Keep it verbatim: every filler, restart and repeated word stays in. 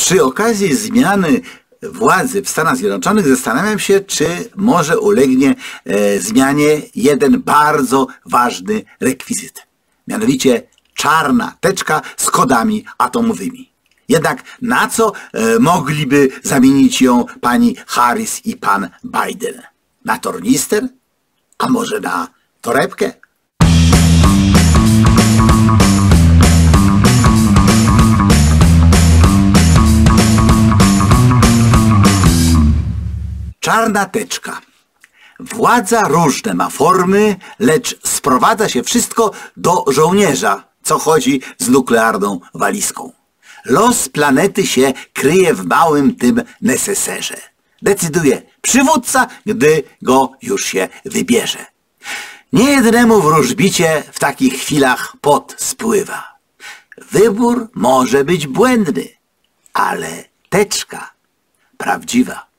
Przy okazji zmiany władzy w Stanach Zjednoczonych zastanawiam się, czy może ulegnie e, zmianie jeden bardzo ważny rekwizyt. Mianowicie czarna teczka z kodami atomowymi. Jednak na co e, mogliby zamienić ją pani Harris i pan Biden? Na tornister? A może na torebkę? Czarna teczka. Władza różne ma formy, lecz sprowadza się wszystko do żołnierza, co chodzi z nuklearną walizką. Los planety się kryje w małym tym neseserze. Decyduje przywódca, gdy go już się wybierze. Niejednemu wróżbicie w takich chwilach pot spływa. Wybór może być błędny, ale teczka prawdziwa.